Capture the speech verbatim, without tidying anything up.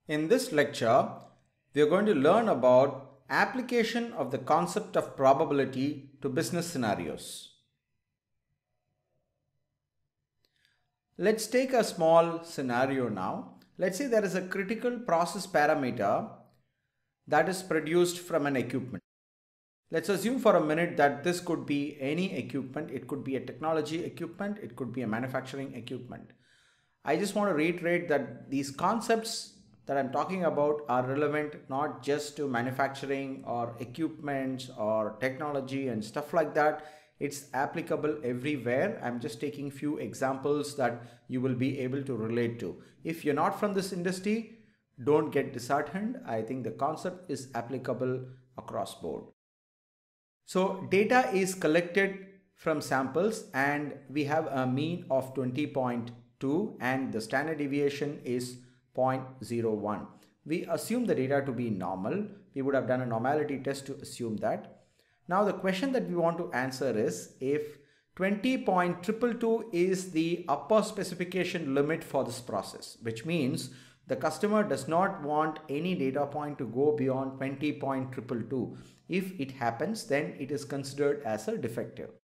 In this lecture, we are going to learn about application of the concept of probability to business scenarios. Let's take a small scenario now. Let's say there is a critical process parameter that is produced from an equipment. Let's assume for a minute that this could be any equipment. It could be a technology equipment. It could be a manufacturing equipment. I just want to reiterate that these concepts that I'm talking about are relevant not just to manufacturing or equipments or technology and stuff like that. It's applicable everywhere. I'm just taking few examples that you will be able to relate to. If you're not from this industry, don't get disheartened. I think the concept is applicable across board. So data is collected from samples and we have a mean of twenty point two and the standard deviation is zero point zero one. We assume the data to be normal. We would have done a normality test to assume that. Now the question that we want to answer is if twenty point two two two is the upper specification limit for this process, which means the customer does not want any data point to go beyond twenty point two two two. If it happens, then it is considered as a defective.